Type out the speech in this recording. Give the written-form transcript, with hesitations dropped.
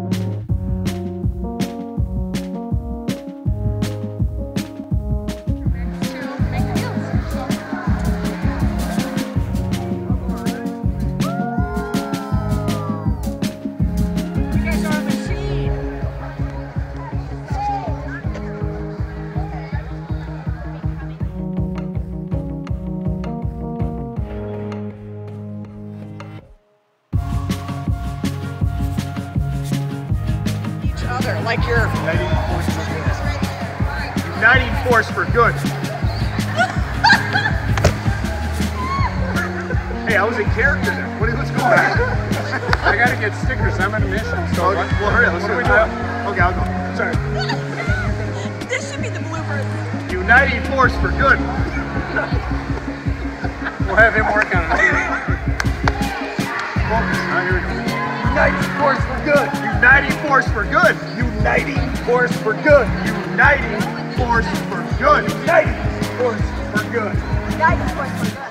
Like your uniting force for good. Hey, I was in character there. Let's go back. I gotta get stickers. I'm on a mission. So well, hurry up. What are we doing? Okay, I'll go. Sorry. This should be the blooper. Uniting force for good. We'll have him work on it. Focus. Here we go. Uniting force for good. Uniting force for good. Uniting force for good. Uniting force for good. Uniting force for good. Uniting force for good.